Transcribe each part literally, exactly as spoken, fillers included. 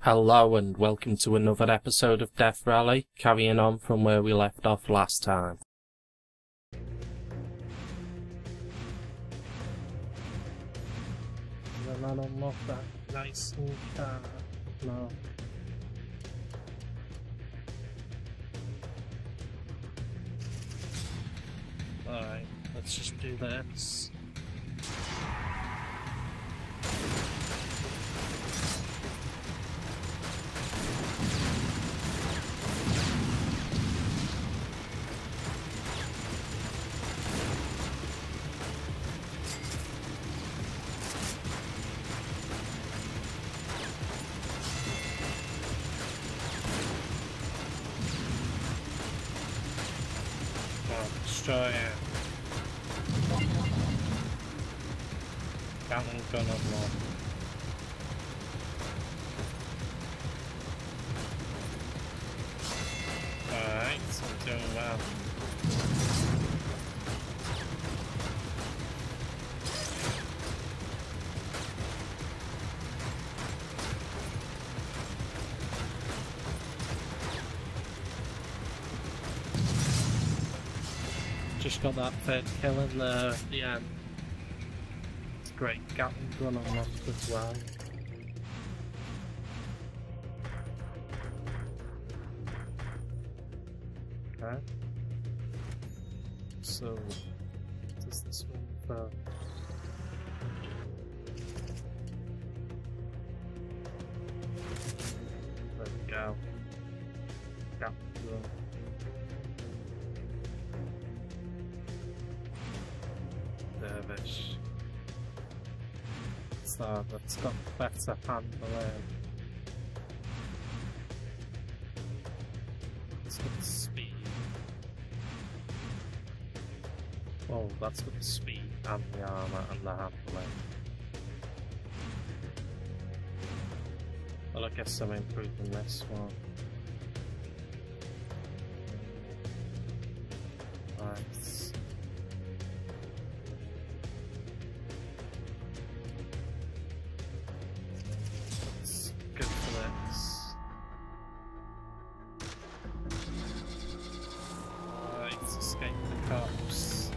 Hello and welcome to another episode of Death Rally, carrying on from where we left off last time. Did I not unlock that nice new car? No. Alright, let's just do this. Destroy it. Gatling gun unlocked. Alright, so I'm doing well. Just got that third kill in there at the end. It's great. Gatling gun unlocked as well. Okay. So, what does this one for? There we go. Gatling gun. Dervish. So that's got better handling. It's got the speed. Oh, that's got the speed and the armour and the handling. Well, I guess I'm improving this one. Right. Escape the cops.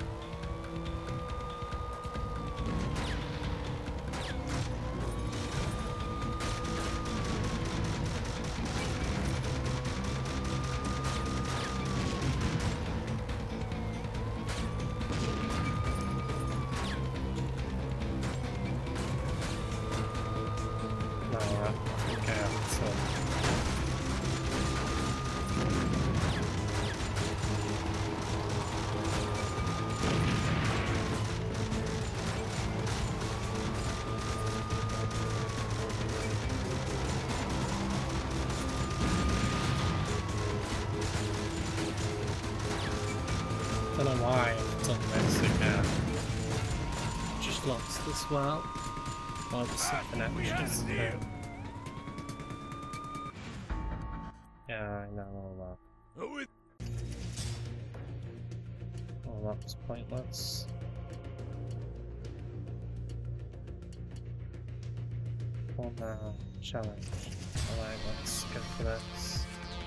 No, I think I have to. I don't know why I've done this again. Just lost as well. Why was something extra there? Yeah, I know all that. Oh, that was pointless. One now, challenge. Alright, let's go for this.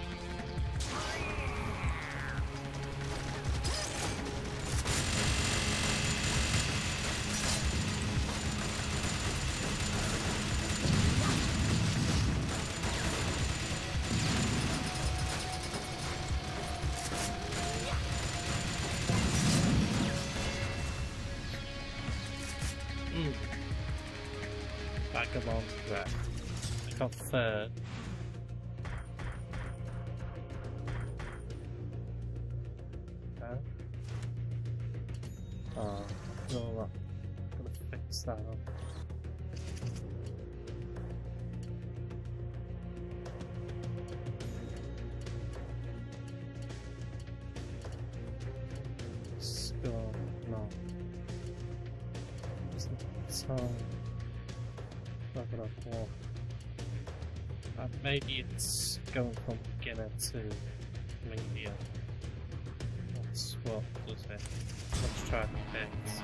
Vagabond wreck. I got third. Okay. Oh, no, I'm gonna fix that up. Skull, no. So. Uh, maybe it's going from beginner to medium. That's what does it. Let's try the fix.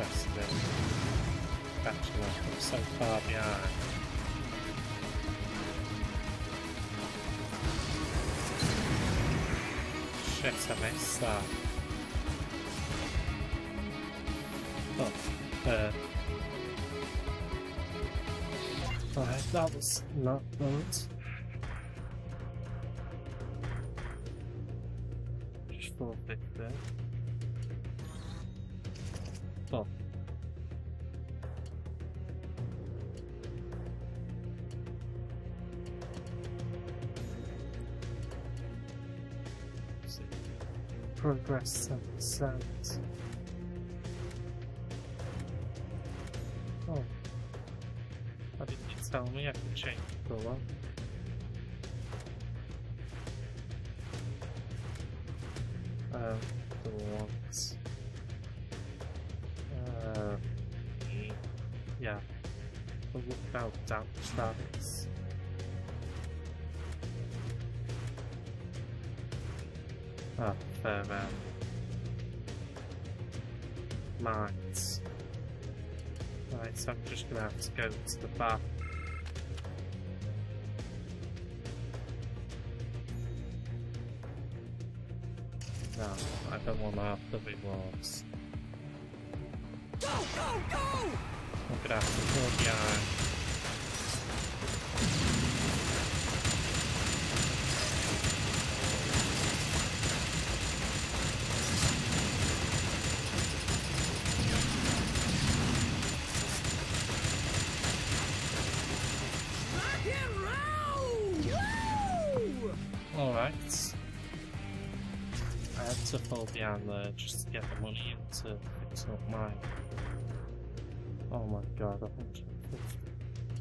interested in catching up. I'm so far behind. Shit, I missed that. Oh, uh... Alright, that was not good. Just four fifty. Oh. Progress ten percent. Oh. Why didn't you tell me I could change the colour? Uh, the ones. Uh, yeah. The lookout damage that is. Ah, fair man. Mines. Right, so I'm just gonna have to go to the back. No, I don't want to have the rewards. Go, go, go! I'm gonna have to go behind. Alright. I had to fall behind there just to get the money in to fix up mine. Oh my god, one hundred fifty.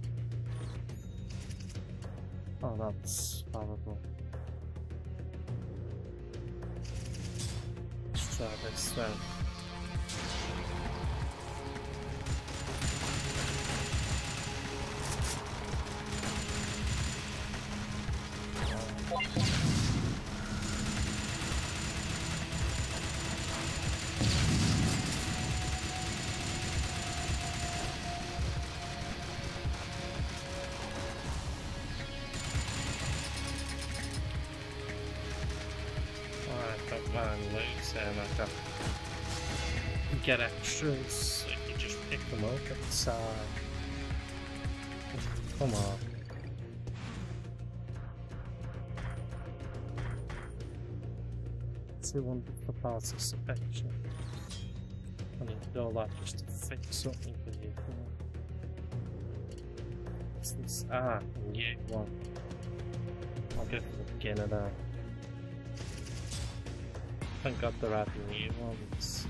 Oh, that's horrible. Let's try this then. I can get extras if you just pick them up at the side. Come on. two hundred for participation. I need to do all that just to fix something for you. What's this? Ah, new one. I'll go for the beginner there. Thank god they're adding new ones.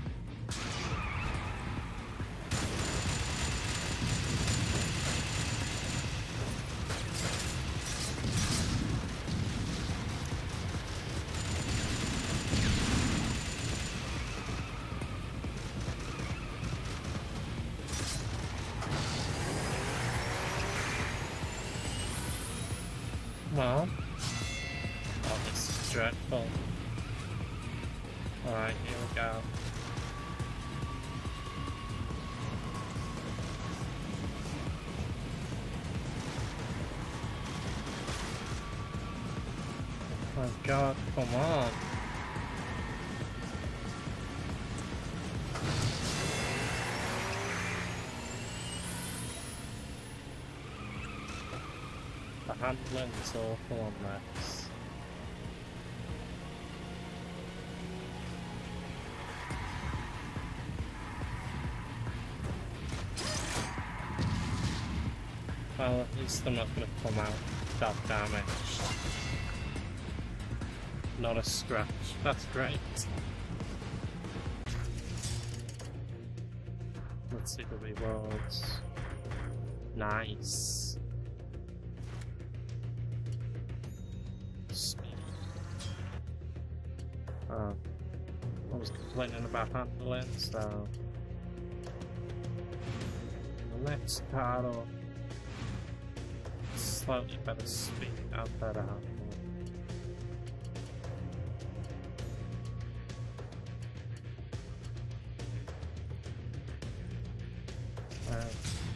Well, oh, this is dreadful. Alright, here we go. Oh my god, come on. The handling is awful on this. Well, at least I'm not going to come out that damaged. Not a scratch. That's great. Let's see the rewards. Nice. Speed. Oh, I was complaining about handling, so the next card up. Slightly better speed and better handling.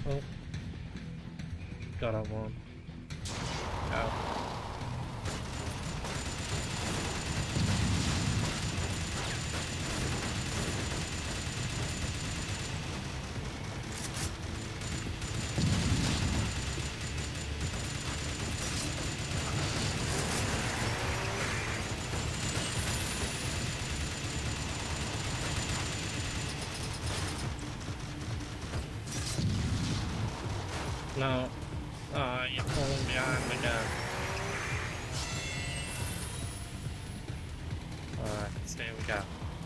Oh. Got a one. Go. No. Ah, oh, you're falling behind again. Alright, so here we go.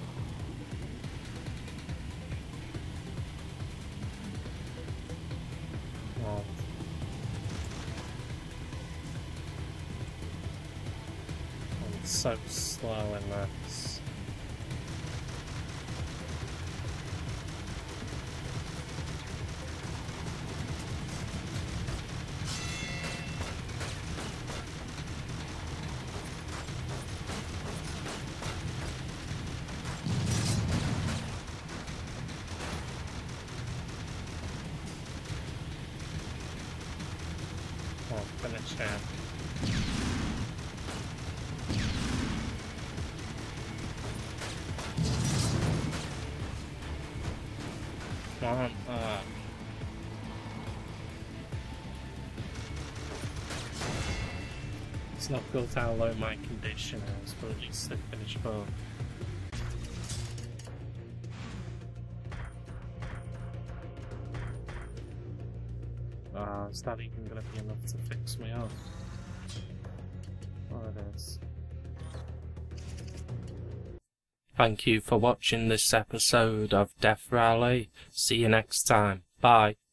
Oh. I'm so slow in this. Oh, finish him. Come on, uh. It's not good how low my condition is, but at least I finished both. Uh, is that even going to be enough to fix me up? Oh, it is. Thank you for watching this episode of Death Rally. See you next time. Bye.